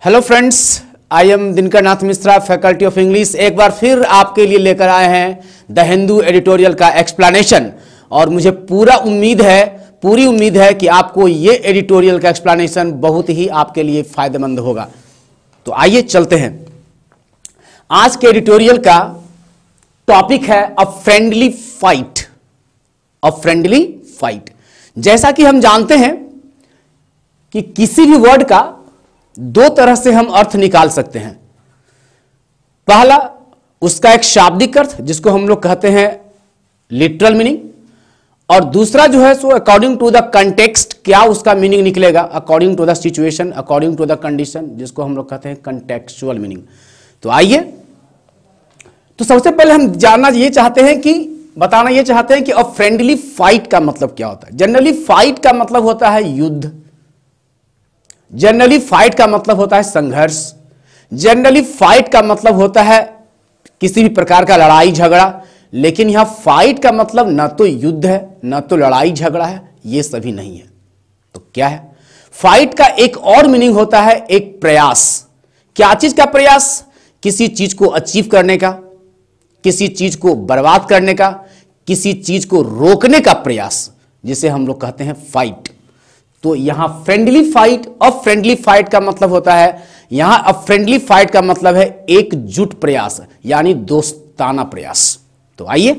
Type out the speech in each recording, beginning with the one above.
Hello friends, I am Dinkar Nath Mishra, faculty of English. एक बार फिर आपके लिए लेकर आए हैं द हिंदू एडिटोरियल का एक्सप्लेनेशन। और मुझे पूरी उम्मीद है कि आपको ये एडिटोरियल का एक्सप्लेनेशन बहुत ही आपके लिए फायदेमंद होगा। तो आइए चलते हैं। आज के एडिटोरियल का टॉपिक है a friendly fight. A friendly fight. जैसा कि हम जानते हैं कि किसी भी वर्ड का दो तरह से हम अर्थ निकाल सकते हैं। पहला, उसका एक शाब्दिक अर्थ जिसको हम लोग कहते हैं लिटरल मीनिंग, और दूसरा जो है सो अकॉर्डिंग टू द कंटेक्स्ट, क्या उसका मीनिंग निकलेगा, according to the situation, according to the condition, जिसको हम लोग कहते हैं कंटेक्चुअल मीनिंग। तो आइए, तो सबसे पहले हम बताना ये चाहते हैं कि अ फ्रेंडली फाइट का मतलब क्या होता है। जनरली फाइट का मतलब होता है युद्ध, जनरली फाइट का मतलब होता है संघर्ष, जनरली फाइट का मतलब होता है किसी भी प्रकार का लड़ाई झगड़ा। लेकिन यहां फाइट का मतलब ना तो युद्ध है ना तो लड़ाई झगड़ा है, ये सभी नहीं है। तो क्या है? फाइट का एक और मीनिंग होता है एक प्रयास। क्या चीज का प्रयास? किसी चीज को अचीव करने का, किसी चीज को बर्बाद करने का, किसी चीज को रोकने का प्रयास, जिसे हम लोग कहते हैं फाइट। तो यहां friendly fight, a friendly fight का मतलब होता है, यहां अ फ्रेंडली फाइट का मतलब है एकजुट प्रयास, यानी दोस्ताना प्रयास। तो आइए,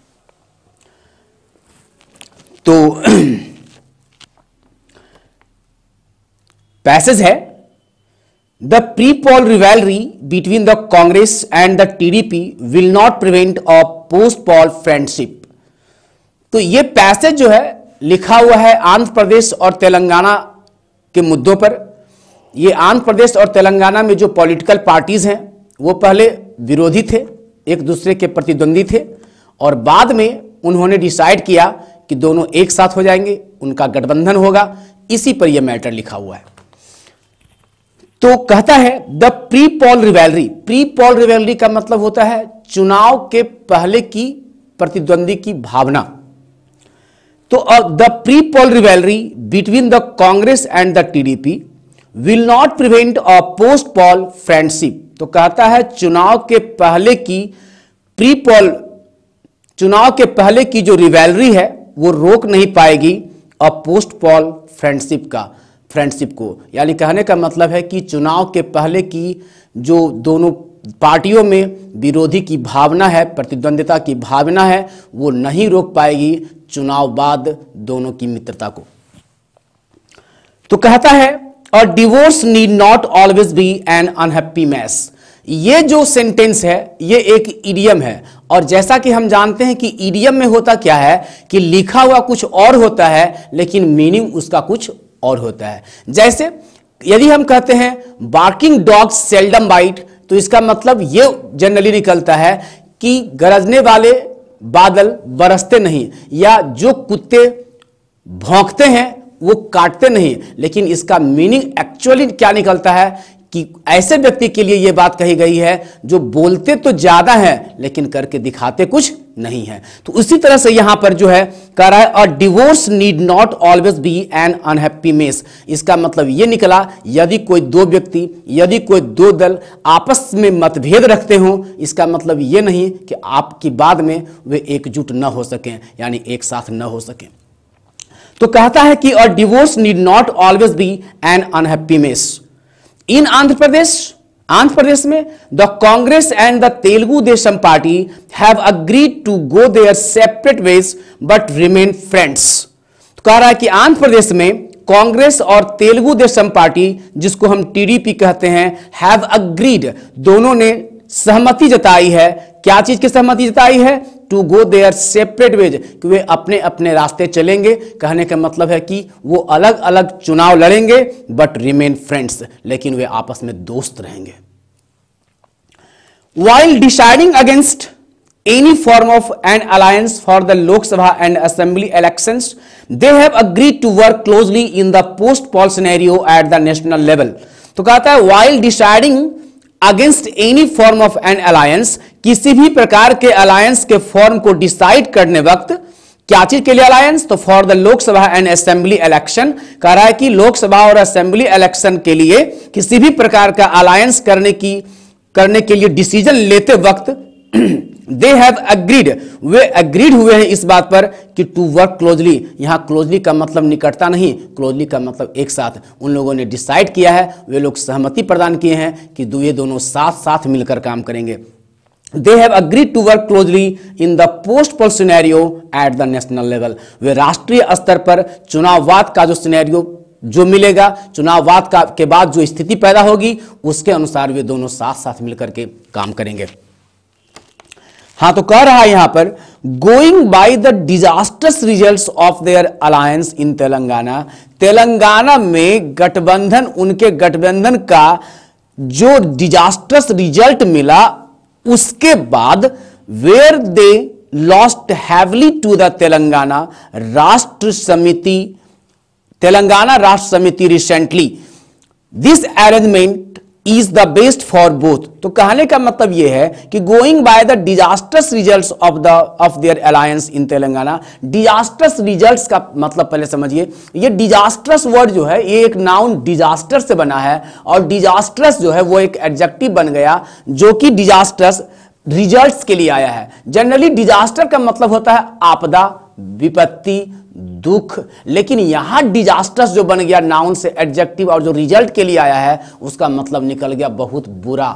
तो पैसेज है, the pre poll rivalry between the Congress and the TDP will not prevent a post poll friendship. तो यह पैसेज जो है लिखा हुआ है आंध्र प्रदेश और तेलंगाना के मुद्दों पर। ये आंध्र प्रदेश और तेलंगाना में जो पॉलिटिकल पार्टीज हैं वो पहले विरोधी थे, एक दूसरे के प्रतिद्वंदी थे, और बाद में उन्होंने डिसाइड किया कि दोनों एक साथ हो जाएंगे, उनका गठबंधन होगा। इसी पर यह मैटर लिखा हुआ है। तो कहता है the pre poll rivalry. Pre poll rivalry का मतलब होता है चुनाव के पहले की प्रतिद्वंदी की भावना। तो the pre poll rivalry between the Congress and the TDP will not prevent a post poll friendship. तो कहता है चुनाव के पहले की जो रिवैलरी है वो रोक नहीं पाएगी अ पोस्ट पोल फ्रेंडशिप को। यानी कहने का मतलब है कि चुनाव के पहले की जो दोनों पार्टियों में विरोधी की भावना है, प्रतिद्वंदिता की भावना है, वो नहीं रोक पाएगी चुनाव बाद दोनों की मित्रता को। तो कहता है और divorce need not always be an unhappy mess. ये जो सेंटेंस है ये एक इडियम है, और जैसा कि हम जानते हैं कि इडियम में होता क्या है कि लिखा हुआ कुछ और होता है लेकिन मीनिंग उसका कुछ और होता है। जैसे यदि हम कहते हैं बार्किंग डॉग्स सेल्डम बाइट, तो इसका मतलब ये जनरली निकलता है कि गरजने वाले बादल बरसते नहीं, या जो कुत्ते भौंकते हैं वो काटते नहीं। लेकिन इसका मीनिंग एक्चुअली क्या निकलता है कि ऐसे व्यक्ति के लिए यह बात कही गई है जो बोलते तो ज्यादा हैं लेकिन करके दिखाते कुछ नहीं है। तो उसी तरह से यहां पर जो है कह रहा है a divorce need not always be an unhappy mess. इसका मतलब यह निकला यदि कोई दो व्यक्ति, यदि कोई दो दल आपस में मतभेद रखते हो, इसका मतलब यह नहीं कि आपकी बाद में वे एकजुट न हो सकें, यानी एक साथ न हो सकें। तो कहता है कि a divorce need not always be an unhappy mess. In Andhra Pradesh में the Congress and the Telugu Desam Party have agreed to go their separate ways but remain friends. तो कह रहा है कि आंध्र प्रदेश में कांग्रेस और तेलुगु देशम पार्टी, जिसको हम टीडीपी कहते हैं, हैव अग्रीड, दोनों ने सहमति जताई है। क्या चीज की सहमति जताई है? To go their separate ways, कि वे अपने अपने रास्ते चलेंगे। कहने का मतलब है कि वो अलग अलग चुनाव लड़ेंगे बट रिमेन फ्रेंड्स, लेकिन वे आपस में दोस्त रहेंगे। While deciding against any form of an alliance for the Lok Sabha and Assembly elections, they have agreed to work closely in the post-poll scenario at the national level. तो कहता है while deciding against any form of an alliance, किसी भी प्रकार के alliance के form को decide करने वक्त क्या चीज के लिए अलायंस? तो for the Lok Sabha and assembly election, कह रहा है कि लोकसभा और असेंबली इलेक्शन के लिए किसी भी प्रकार का अलायंस करने के लिए डिसीजन लेते वक्त दे हैव अग्रीड, वे अग्रीड हुए हैं इस बात पर कि टू वर्क क्लोजली। यहां क्लोजली का मतलब निकटता नहीं, क्लोजली का मतलब एक साथ। उन लोगों ने डिसाइड किया है, वे लोग सहमति प्रदान किए हैं कि ये दोनों साथ साथ मिलकर काम करेंगे। They have agreed to work closely in the post-poll scenario at the national level. वे राष्ट्रीय स्तर पर चुनाववाद का जो सिनेरियो जो मिलेगा, चुनाववाद के बाद जो स्थिति पैदा होगी, उसके अनुसार वे दोनों साथ साथ मिलकर के काम करेंगे। हाँ, तो कह रहा है यहां पर going by the disasters results of their alliance in Telangana, Telangana में गठबंधन, उनके गठबंधन का जो डिजास्टर्स रिजल्ट मिला, उसके बाद where they lost heavily to the Telangana Rashtra Samiti, Telangana Rashtra Samiti recently, this arrangement is the best for both. तो कहने का मतलब यह है कि going by the disasters results of their alliance in Telangana, disasters results का मतलब पहले समझिए। ये डिजास्टर्स वर्ड जो है, ये एक नाउन डिजास्टर से बना है, और डिजास्टर्स जो है वो एक एडजेक्टिव बन गया जो कि डिजास्टर्स रिजल्ट्स के लिए आया है। जनरली डिजास्टर का मतलब होता है आपदा, विपत्ति, दुख, लेकिन यहां डिजास्टर्स जो बन गया नाउन से एडजेक्टिव, और जो रिजल्ट के लिए आया है उसका मतलब निकल गया बहुत बुरा।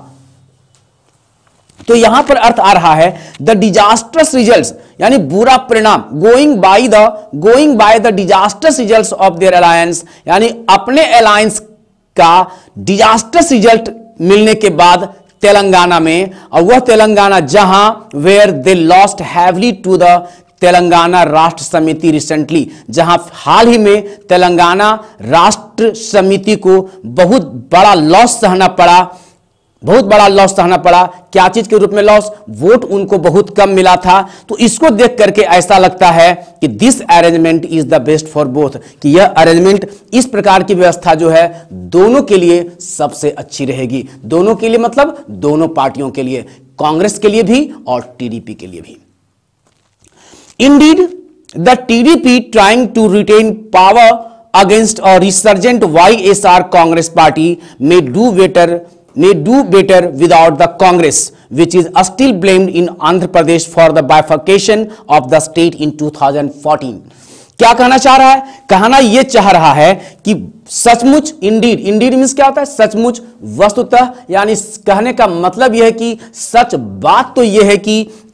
तो यहां पर अर्थ आ रहा है द डिजास्टर्स रिजल्ट्स, यानी बुरा परिणाम। Going by the disasters results of their alliance, यानी अपने अलायंस का डिजास्टर्स रिजल्ट मिलने के बाद तेलंगाना में, और वह तेलंगाना जहां where they lost heavily to the Telangana Rashtra Samiti recently, जहां हाल ही में तेलंगाना राष्ट्र समिति को बहुत बड़ा लॉस सहना पड़ा। क्या चीज के रूप में लॉस? वोट उनको बहुत कम मिला था। तो इसको देख करके ऐसा लगता है कि this arrangement is the best for both, कि यह अरेंजमेंट, इस प्रकार की व्यवस्था जो है दोनों के लिए सबसे अच्छी रहेगी। दोनों के लिए मतलब दोनों पार्टियों के लिए, कांग्रेस के लिए भी और टीडीपी के लिए भी। Indeed, the TDP trying to retain power against a resurgent YSR Congress party may do better without the Congress, which is still blamed in Andhra Pradesh for the bifurcation of the state in 2014. क्या कहना चाह रहा है? कहना यह चाह रहा है कि सचमुच, इंडीड मीन्स क्या होता है? सचमुच, वस्तुतः, यानी कहने का मतलब यह है कि सच बात तो यह है कि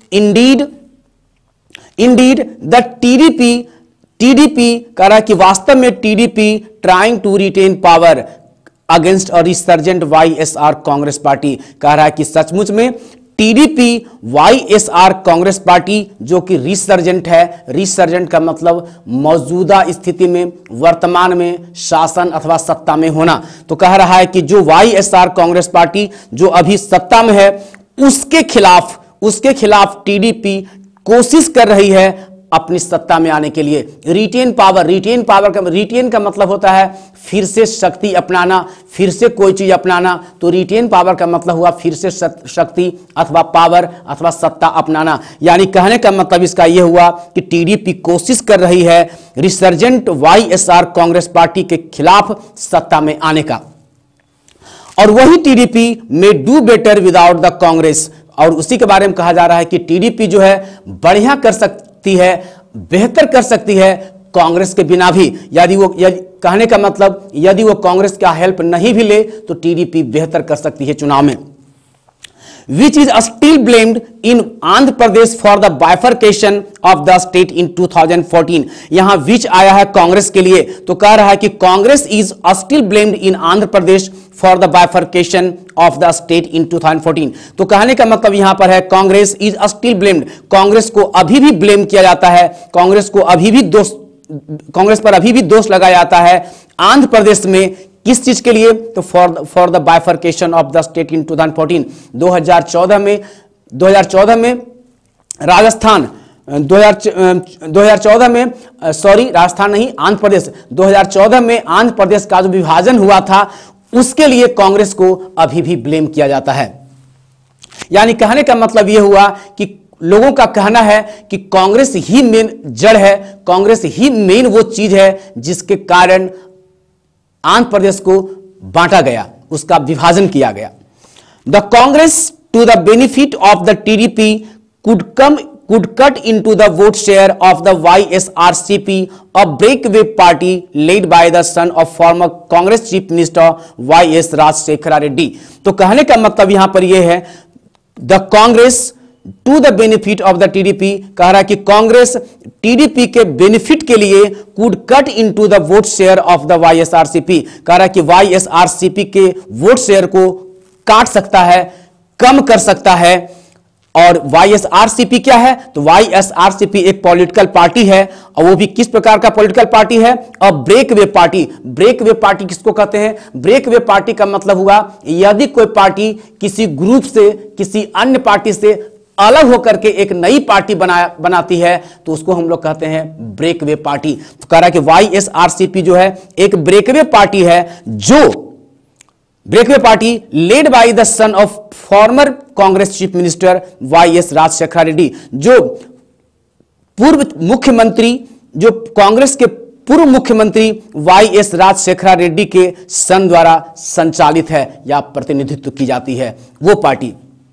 Indeed, the TDP कह रहा है कि वास्तव में TDP trying to retain power against a resurgent YSR Congress party, कह रहा है कि सचमुच में TDP YSR कांग्रेस पार्टी जो कि रिसर्जेंट है, रिसर्जेंट का मतलब मौजूदा स्थिति में, वर्तमान में शासन अथवा सत्ता में होना। तो कह रहा है कि जो YSR कांग्रेस पार्टी जो अभी सत्ता में है, उसके खिलाफ TDP कोशिश कर रही है अपनी सत्ता में आने के लिए। रिटेन का मतलब होता है फिर से शक्ति अपनाना, फिर से कोई चीज अपनाना। तो रिटेन पावर का मतलब हुआ फिर से शक्ति अथवा पावर अथवा सत्ता अपनाना। यानी कहने का मतलब इसका यह हुआ कि टीडीपी कोशिश कर रही है रिसर्जेंट वाईएसआर कांग्रेस पार्टी के खिलाफ सत्ता में आने का, और वही टीडीपी में do better without the Congress. और उसी के बारे में कहा जा रहा है कि टीडीपी जो है बढ़िया कर सकती है, बेहतर कर सकती है कांग्रेस के बिना भी। कहने का मतलब यदि वो कांग्रेस का हेल्प नहीं भी ले तो टीडीपी बेहतर कर सकती है चुनाव में। Which is still blamed in Andhra Pradesh for the bifurcation of the state in 2014। यहां which आया है कांग्रेस के लिए, तो कह रहा है कि Congress is still blamed in Andhra Pradesh for the bifurcation of the state in 2014। तो कहने का मतलब यहां पर है Congress is still blamed, Congress को अभी भी ब्लेम किया जाता है, कांग्रेस पर अभी भी दोष लगाया जाता है आंध्र प्रदेश में। किस चीज के लिए? तो for the bifurcation of the state in 2014। 2014 में राजस्थान, 2014 में राजस्थान नहीं, आंध्र प्रदेश, 2014 में आंध्र प्रदेश का जो विभाजन हुआ था उसके लिए कांग्रेस को अभी भी ब्लेम किया जाता है। यानी कहने का मतलब यह हुआ कि लोगों का कहना है कि कांग्रेस ही मेन जड़ है, कांग्रेस ही मेन वो चीज है जिसके कारण आंध्र प्रदेश को बांटा गया, उसका विभाजन किया गया। The Congress to the benefit of the TDP could cut into the vote share of the YSRCP, a breakaway party led by the son of former Congress Chief Minister YS Rajshekara Reddy। तो कहने का मतलब यहां पर यह है, the Congress to the benefit of the TDP, कह रहा है कि कांग्रेस टीडीपी के बेनिफिट के लिए could cut into the vote share of the YSRCP, कह रहा है कि वाईएसआरसीपी के वोट शेयर को काट सकता है, कम कर सकता है। और वाईएसआरसीपी क्या है? तो वाईएसआरसीपी एक पॉलिटिकल पार्टी है, और वो भी किस प्रकार का पॉलिटिकल पार्टी है? अ ब्रेकवे पार्टी। ब्रेकवे पार्टी किसको कहते हैं? ब्रेकवे पार्टी का मतलब हुआ यदि कोई पार्टी किसी ग्रुप से, किसी अन्य पार्टी से अलग होकर के एक नई पार्टी बनाती है तो उसको हम लोग कहते हैं ब्रेकवे पार्टी। तो कह रहा है कि वाईएसआरसीपी जो है एक ब्रेकवे पार्टी है, जो breakaway party led by the son of former Congress chief minister YS Rajashekhar Reddy, जो पूर्व मुख्यमंत्री, जो कांग्रेस के पूर्व मुख्यमंत्री वाईएस राजशेखर रेड्डी के सन द्वारा संचालित है या प्रतिनिधित्व की जाती है वो पार्टी।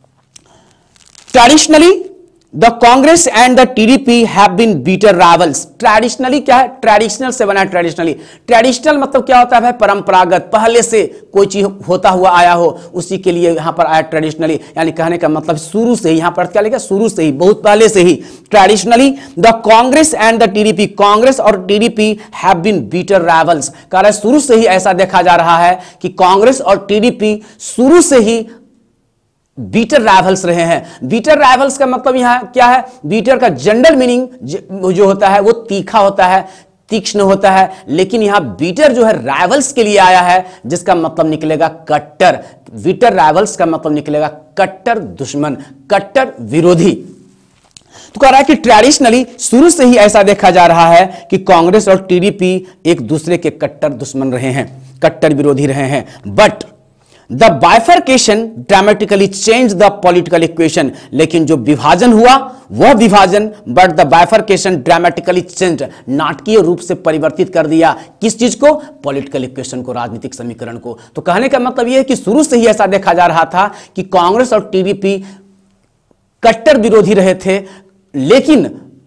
Traditionally the Congress and the TDP have been bitter rivals. Traditionally क्या है? ट्रेडिशनल से बना है ट्रेडिशनली। ट्रेडिशनल मतलब क्या होता है भाई? परंपरागत, पहले से कोई चीज होता हुआ आया हो, उसी के लिए यहां पर आया ट्रेडिशनली, यानी कहने का मतलब शुरू से ही, यहां पर क्या लिखा? शुरू से ही, बहुत पहले से ही। Traditionally the Congress and the TDP, Congress और TDP have been bitter rivals, कह रहा है शुरू से ही ऐसा देखा जा रहा है कि कांग्रेस और टीडीपी शुरू से ही बीटर राइवल्स रहे हैं। बीटर राइवल्स का मतलब यहां क्या है? बीटर का जनरल मीनिंग जो होता है वो तीखा होता है, तीक्ष्ण होता है, लेकिन यहां बीटर जो है राइवल्स के लिए आया है, जिसका मतलब निकलेगा कट्टर। बीटर राइवल्स का मतलब निकलेगा कट्टर दुश्मन, कट्टर विरोधी। तो कह रहा है कि ट्रेडिशनली शुरू से ही ऐसा देखा जा रहा है कि कांग्रेस और टीडीपी एक दूसरे के कट्टर दुश्मन रहे हैं, कट्टर विरोधी रहे हैं। But the bifurcation dramatically change the political equation, लेकिन जो विभाजन हुआ वह विभाजन, but the bifurcation dramatically change, नाटकीय रूप से परिवर्तित कर दिया किस चीज को? पॉलिटिकल इक्वेशन को, राजनीतिक समीकरण को। तो कहने का मतलब यह है कि शुरू से ही ऐसा देखा जा रहा था कि कांग्रेस और टीडीपी कट्टर विरोधी रहे थे, लेकिन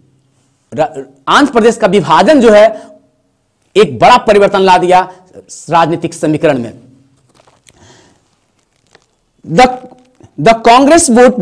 आंध्र प्रदेश का विभाजन जो है एक बड़ा परिवर्तन ला दिया राजनीतिक समीकरण में। The Congress vote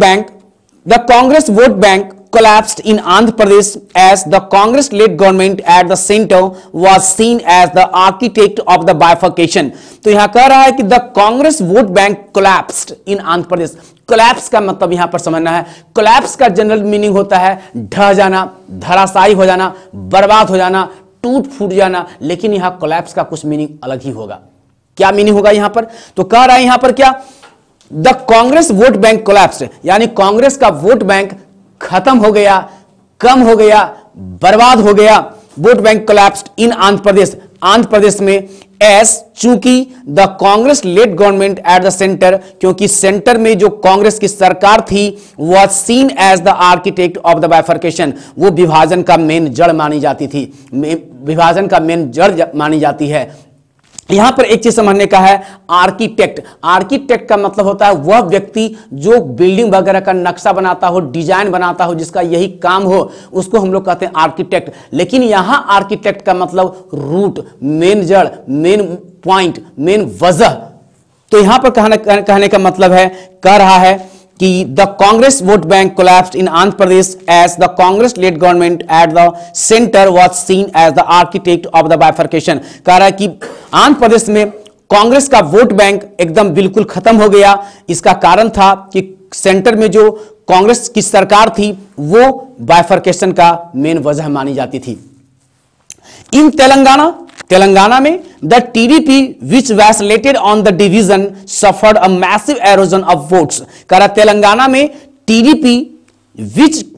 bank collapsed in Andhra Pradesh as the Congress-led government at the center was seen as the architect of the bifurcation। तो यहां कह रहा है कि the Congress vote bank collapsed in Andhra Pradesh। Collapse का मतलब यहां पर समझना है, कोलैप्स का जनरल मीनिंग होता है ढह जाना, धराशायी हो जाना, बर्बाद हो जाना, टूट फूट जाना, लेकिन यहां कोलैप्स का कुछ मीनिंग अलग ही होगा। क्या मीनिंग होगा यहां पर? तो कह रहा है यहां पर क्या? The Congress vote bank collapsed, यानी कांग्रेस का वोट बैंक खत्म हो गया, कम हो गया, बर्बाद हो गया। Vote bank collapsed in Andhra Pradesh, Andhra Pradesh में, एस चूंकि the Congress led government at the centre, क्योंकि सेंटर में जो कांग्रेस की सरकार थी was seen as the architect of the bifurcation, वो विभाजन का मेन जड़ मानी जाती थी, विभाजन का मेन जड़ मानी जाती है। यहां पर एक चीज समझने का है, आर्किटेक्ट। आर्किटेक्ट का मतलब होता है वह व्यक्ति जो बिल्डिंग वगैरह का नक्शा बनाता हो, डिजाइन बनाता हो, जिसका यही काम हो, उसको हम लोग कहते हैं आर्किटेक्ट। लेकिन यहां आर्किटेक्ट का मतलब रूट, मेन जड़, मेन पॉइंट, मेन वजह। तो यहां पर कहने का मतलब है, कह रहा है कि the Congress vote bank collapsed in Andhra Pradesh as the Congress led government at the centre was seen as the architect of the bifurcation. कह रहा है कि आंध्र प्रदेश में कांग्रेस का वोट बैंक एकदम बिल्कुल खत्म हो गया। इसका कारण था कि सेंटर में जो कांग्रेस की सरकार थी वो बाइफर्केशन का मेन वजह मानी जाती थी। इन तेलंगाना में the TDP which vacillated on the division suffered a massive erosion of votes. कह रहा तेलंगाना में TDP which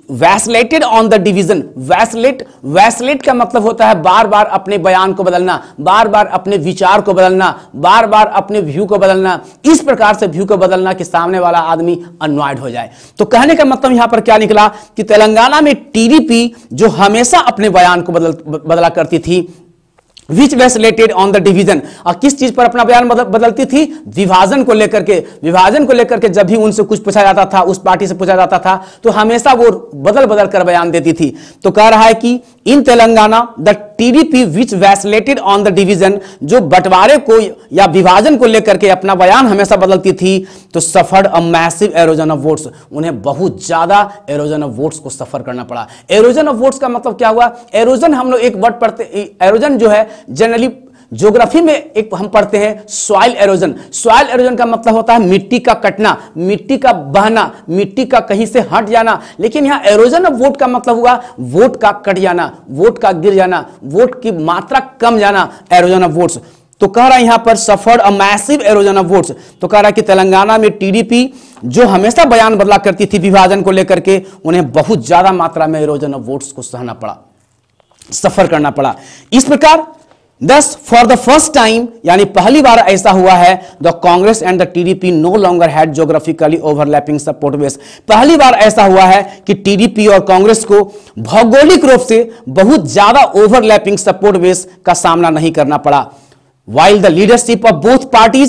vacillated on the division. Vacillate का मतलब होता है बार बार अपने बयान को बदलना, बार बार अपने विचार को बदलना, बार बार अपने व्यू को बदलना, इस प्रकार से व्यू को बदलना कि सामने वाला आदमी अनॉयड हो जाए। तो कहने का मतलब यहां पर क्या निकला कि तेलंगाना में टीडीपी जो हमेशा अपने बयान को बदला करती थी, which vacillated on the division, और किस चीज पर अपना बयान बदलती थी? विभाजन को लेकर के। विभाजन को लेकर के जब भी उनसे कुछ पूछा जाता था, उस पार्टी से पूछा जाता था, तो हमेशा वो बदल बदल कर बयान देती थी। तो कह रहा है कि in Telangana the TDP which vacillated on the division, जो बंटवारे को या विभाजन को लेकर के अपना बयान हमेशा बदलती थी, तो suffered a massive erosion of votes, उन्हें बहुत ज्यादा एरोजन ऑफ वोट्स को सफर करना पड़ा। एरोजन ऑफ वोट्स का मतलब क्या हुआ? एरोजन हम लोग एक वर्ड पढ़ते, एरोजन जो है जनरली ज्योग्राफी में एक हम पढ़ते हैं सॉइल एरोजन। सॉइल एरोजन का मतलब होता है मिट्टी का कटना, मिट्टी का बहना, मिट्टी का कहीं से हट जाना। लेकिन यहां एरोजन ऑफ वोट का मतलब हुआ वोट का कट जाना, वोट का गिर जाना, वोट की मात्रा कम जाना, एरोजन ऑफ वोट्स। तो कह रहा है यहां पर suffered a massive erosion of votes. तो कह रहा है कि तेलंगाना में टीडीपी जो हमेशा बयान बदला करती थी विभाजन को लेकर के, उन्हें बहुत ज्यादा मात्रा में एरोजन ऑफ वोट्स को सहना पड़ा, सफर करना पड़ा। इस प्रकार Thus, for the first time, यानी पहली बार ऐसा हुआ है, the Congress and the TDP no longer had geographically overlapping support base। पहली बार ऐसा हुआ है कि टीडीपी और कांग्रेस को भौगोलिक रूप से बहुत ज्यादा ओवरलैपिंग सपोर्ट बेस का सामना नहीं करना पड़ा। While the leadership of both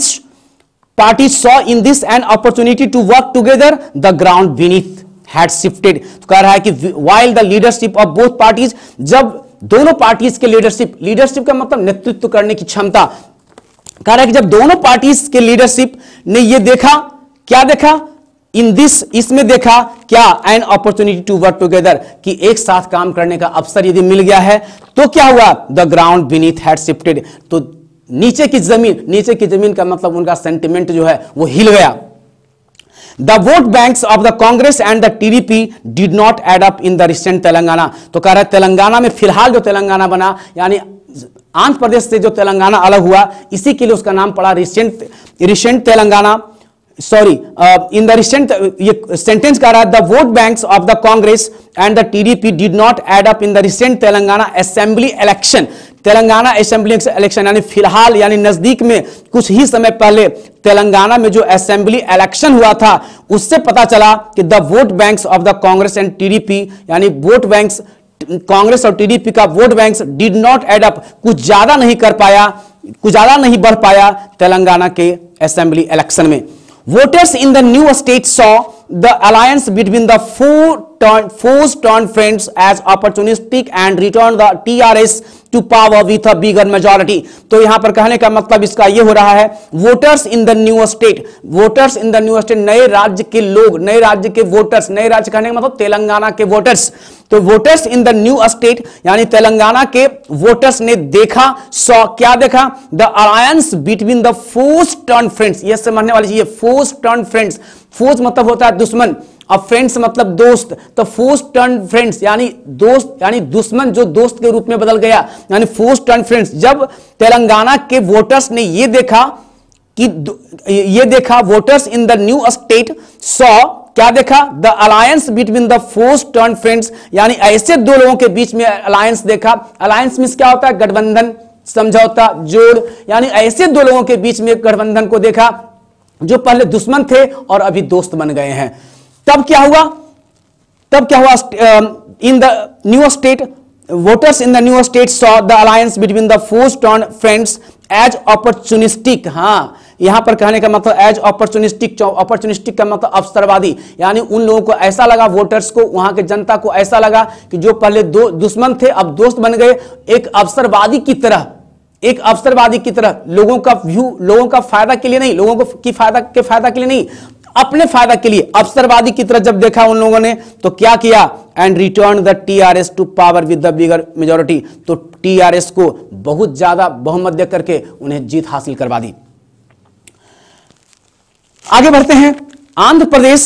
parties saw in this an opportunity to work together, the ground beneath had shifted। तो कह रहा है कि while the leadership of both parties, जब दोनों पार्टीज के लीडरशिप का मतलब नेतृत्व करने की क्षमता, कह रहा है कि जब दोनों पार्टीज के लीडरशिप ने ये देखा, क्या देखा? इसमें देखा क्या? An opportunity to work together, कि एक साथ काम करने का अवसर यदि मिल गया है, तो क्या हुआ? The ground beneath had shifted, तो नीचे की जमीन का मतलब उनका सेंटिमेंट जो है वो हिल गया। The vote banks of the Congress and the TDP did not add up in the recent Telangana. तो कह रहा है तेलंगाना में फिलहाल जो तेलंगाना बना, यानी आंध्र प्रदेश से जो तेलंगाना अलग हुआ, इसी के लिए उसका नाम पड़ा recent Telangana. Sorry, in the recent, ये सेंटेंस कह रहा है the vote banks of the Congress and the TDP did not add up in the recent Telangana assembly election. Telangana assembly election यानी फिलहाल, यानी नजदीक में कुछ ही समय पहले तेलंगाना में जो असेंबली इलेक्शन हुआ था, उससे पता चला कि the vote banks of the Congress and TDP, यानी वोट बैंक्स कांग्रेस और टीडीपी का vote banks did not add up, कुछ ज्यादा नहीं कर पाया, कुछ ज्यादा नहीं बढ़ पाया तेलंगाना के असेंबली इलेक्शन में। Voters in the new state saw the alliance between the four turned friends as opportunistic and returned the TRS to power with a bigger majority। तो यहां पर कहने का मतलब इसका यह हो रहा है, voters in the new state, नए राज्य के लोग, नए राज्य के वोटर्स, नए राज्य कहने का मतलब तेलंगाना के वोटर्स। तो voters in the new state यानी तेलंगाना के वोटर्स ने देखा, सॉ क्या देखा? The alliance between the foes turned friends. ये समझने वाली चीज है, फोर्स टर्न फ्रेंड्स। फोर्स मतलब होता है दुश्मन, अब फ्रेंड्स मतलब दोस्त, तो फोर्स टर्न फ्रेंड्स यानी दोस्त, यानी दुश्मन जो दोस्त के रूप में बदल गया, यानी फोर्स टर्न फ्रेंड्स। जब तेलंगाना के वोटर्स ने ये देखा voters in the new state saw, क्या देखा? The alliance between the foes turned friends, यानी ऐसे दो लोगों के बीच में अलायंस देखा। अलायंस मींस क्या होता है? गठबंधन, समझौता, जोड़, यानी ऐसे दो लोगों के बीच में गठबंधन को देखा जो पहले दुश्मन थे और अभी दोस्त बन गए हैं। तब क्या हुआ? In the new state, voters in the new state saw the alliance between the foes turned friends as opportunistic. हाँ, यहां पर कहने का मतलब एज अपॉर्चुनिस्टिक, अपॉर्चुनिस्टिक का मतलब अवसरवादी, यानी उन लोगों को ऐसा लगा, वोटर्स को, वहां के जनता को ऐसा लगा कि जो पहले दो दुश्मन थे अब दोस्त बन गए। एक अवसरवादी की तरह लोगों का व्यू, लोगों का फायदा के लिए नहीं, लोगों को की फायदा के लिए नहीं, अपने फायदा के लिए अवसरवादी की तरह जब देखा उन लोगों ने, तो क्या किया? And return the TRS to power with the bigger majority. तो टीआरएस को बहुत ज्यादा बहुमत दे करके उन्हें जीत हासिल करवा दी। आगे बढ़ते हैं। Andhra Pradesh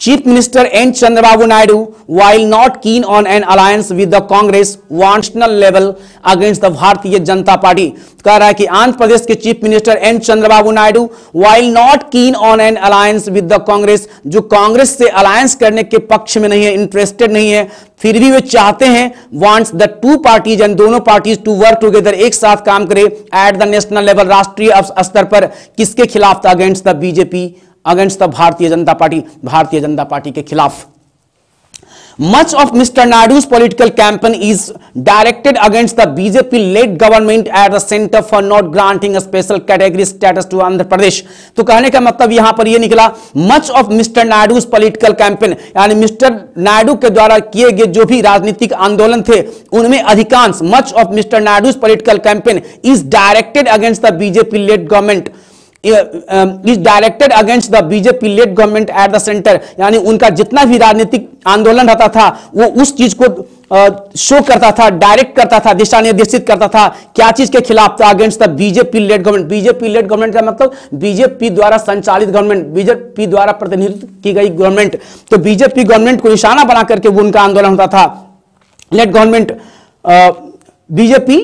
Chief Minister N. Chandrababu Naidu, while not keen on an alliance with the Congress, wants national level against the भारतीय जनता पार्टी। कह रहा है कि आंध्र प्रदेश के chief minister N Chandrababu Naidu while not keen on an alliance with the Congress, जो कांग्रेस से alliance करने के पक्ष में नहीं है, इंटरेस्टेड नहीं है, फिर भी वे चाहते हैं wants the two parties and दोनों पार्टीज टू वर्क टुगेदर, एक साथ काम करे एट द नेशनल लेवल, राष्ट्रीय स्तर पर। किसके खिलाफ था? Against the BJP, against the Bharatiya Janata party के खिलाफ। Much of Mr. Naidu's political campaign is directed against the BJP-led government at the center for not granting a special category status to Andhra Pradesh। तो कहने का मतलब यहां पर यह निकला, much of Mr. Naidu's political campaign, यानी mister Naidu के द्वारा किए गए जो भी राजनीतिक आंदोलन थे उनमें अधिकांश, much of Mr. Naidu's political campaign is directed against the BJP-led government, is directed against the BJP led government at the centre, यानी उनका जितना भी राजनीतिक आंदोलन रहता था वो उस चीज को शो करता था, डायरेक्ट करता था, दिशा निर्देशित करता था। क्या चीज के खिलाफ था? Against the BJP led government. BJP led government का मतलब बीजेपी द्वारा संचालित गवर्नमेंट, बीजेपी द्वारा प्रतिनिधित्व की गई गवर्नमेंट। तो बीजेपी गवर्नमेंट को निशाना बना करके वो उनका आंदोलन होता था। Led government BJP.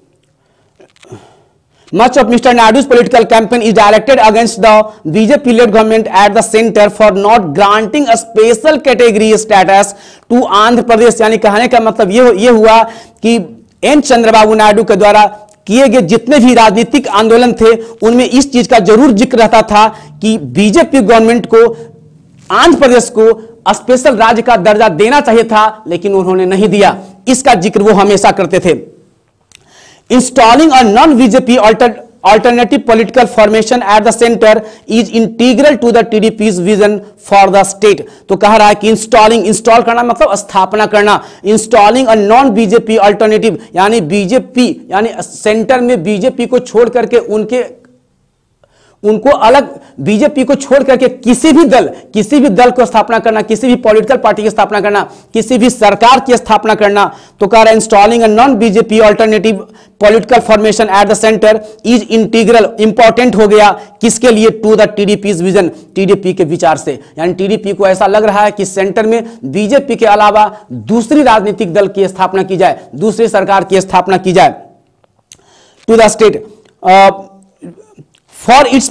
Much of Mr. Naidu's political campaign is directed against the BJP-led government at the center for not granting a special category status to Andhra Pradesh। यानी कहने का मतलब ये हुआ कि एन चंद्रबाबू नायडू के द्वारा किए गए जितने भी राजनीतिक आंदोलन थे उनमें इस चीज का जरूर जिक्र रहता था कि बीजेपी गवर्नमेंट को आंध्र प्रदेश को स्पेशल राज्य का दर्जा देना चाहिए था, लेकिन उन्होंने नहीं दिया। इसका जिक्र वो हमेशा करते थे। Installing a non-BJP alternative political formation at the center is integral to the TDP's vision for the state। तो कह रहा है कि इंस्टॉल करना मतलब स्थापना करना। Installing a non BJP alternative, यानी बीजेपी यानी सेंटर में बीजेपी को छोड़ करके उनको अलग, बीजेपी को छोड़ करके किसी भी दल को स्थापना करना, किसी भी पॉलिटिकल पार्टी की स्थापना करना, किसी भी सरकार की स्थापना करना। तो कह रहा है installing a non BJP alternative political formation at the centre is integral, important हो गया किसके लिए? To the TDP's vision, TDP के विचार से। यानी टीडीपी को ऐसा लग रहा है कि सेंटर में बीजेपी के अलावा दूसरी राजनीतिक दल की स्थापना की जाए, दूसरी सरकार की स्थापना की जाए। To the state For its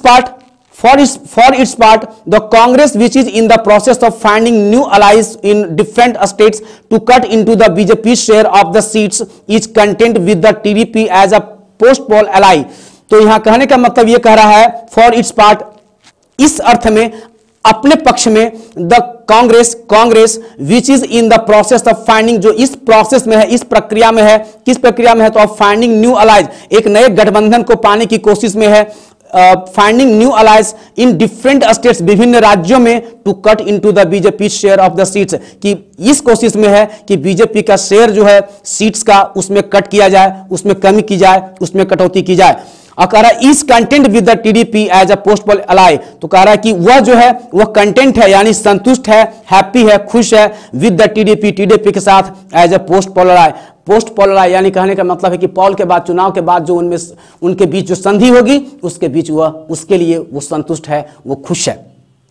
part, the Congress, which is in the process of finding new allies in different states to cut into the BJP share of the seats, is content with the TDP as a post-poll ally। तो यहां कहने का मतलब ये कह रहा है for its part, इस अर्थ में अपने पक्ष में the Congress which is in the process of finding, जो इस प्रोसेस में है, इस प्रक्रिया में है। किस प्रक्रिया में है? तो ऑफ फाइंडिंग न्यू अलाइज, एक नए गठबंधन को पाने की कोशिश में है। Finding new allies in different states, विभिन्न राज्यों में, to cut into the BJP share of the seats, कि इस कोशिश में है कि बीजेपी का शेयर जो है सीट्स का उसमें कट किया जाए, उसमें कमी की जाए, उसमें कटौती की जाए। और कह रहा है is content with the TDP as a post poll ally, तो कह रहा है कि वह जो है वह कंटेंट है, यानी संतुष्ट है, हैप्पी है, खुश है विद द टीडीपी के साथ as a post poll ally. Post poll ally यानी कहने का मतलब है कि पोल के बाद, चुनाव के बाद जो उनमें उनके बीच जो संधि होगी उसके बीच वह, उसके लिए वो संतुष्ट है, वो खुश है।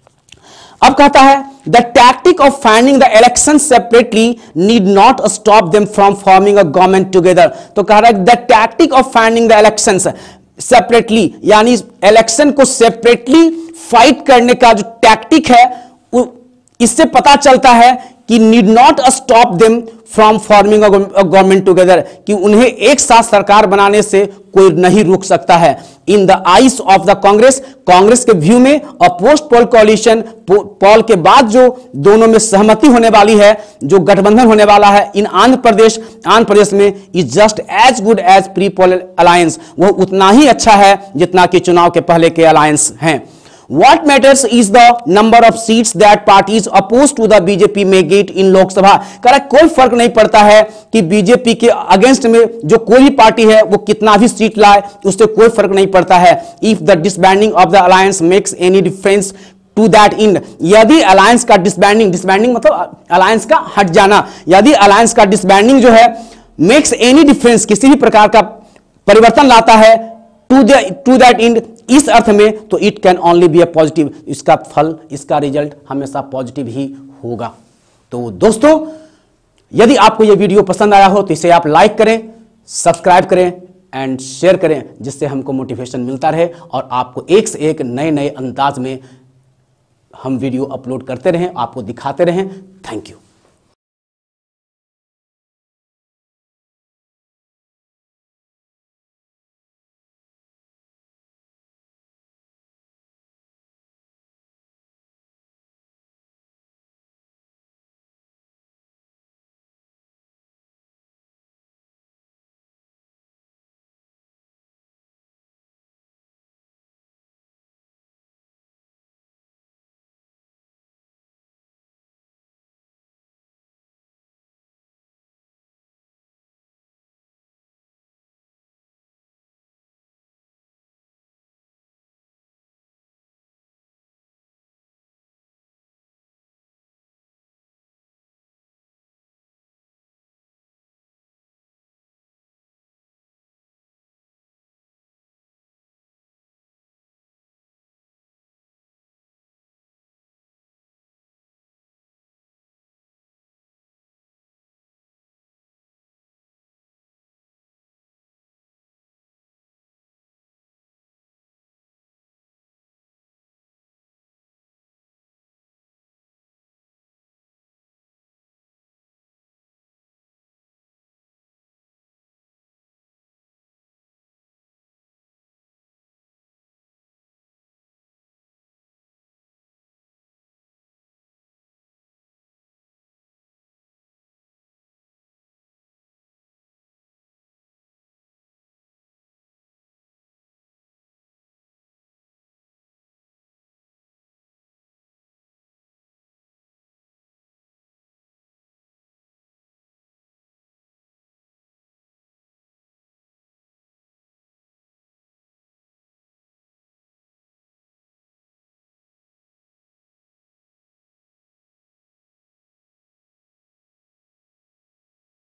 अब कहता है the tactic of finding the election separately need not stop them from forming a government together. तो कह रहा है the tactic of finding the elections separately, यानी इलेक्शन को सेपरेटली फाइट करने का जो टैक्टिक है, इससे पता चलता है कि need not stop them from forming government together, कि उन्हें एक साथ सरकार बनाने से कोई नहीं रोक सकता है। In the eyes of the Congress के व्यू में अ पोस्ट पोल कोalition, पोल के बाद जो दोनों में सहमति होने वाली है, जो गठबंधन होने वाला है इन आंध्र प्रदेश में, is just as good as pre poll alliance, वह उतना ही अच्छा है जितना कि चुनाव के पहले के अलायंस हैं। What matters is the number of seats that parties opposed to the BJP may get in Lok Sabha. कह रहा है कोई फर्क नहीं पड़ता है कि बीजेपी के अगेंस्ट में जो कोई भी पार्टी है वो कितना भी सीट लाए, उससे कोई फर्क नहीं पड़ता है। If the disbanding of the alliance makes any difference to that end, यदि अलायंस का डिसबैंडिंग मतलब अलायंस का हट जाना, यदि अलायंस का डिसबैंडिंग जो है मेक्स एनी डिफरेंस, किसी भी प्रकार का परिवर्तन लाता है टू दैट एंड, इस अर्थ में, तो it can only be a positive, इसका फल, इसका रिजल्ट हमेशा पॉजिटिव ही होगा। तो दोस्तों, यदि आपको यह वीडियो पसंद आया हो तो इसे आप लाइक करें, सब्सक्राइब करें एंड शेयर करें, जिससे हमको मोटिवेशन मिलता रहे और आपको एक से एक नए नए अंदाज में हम वीडियो अपलोड करते रहें, आपको दिखाते रहें। Thank you.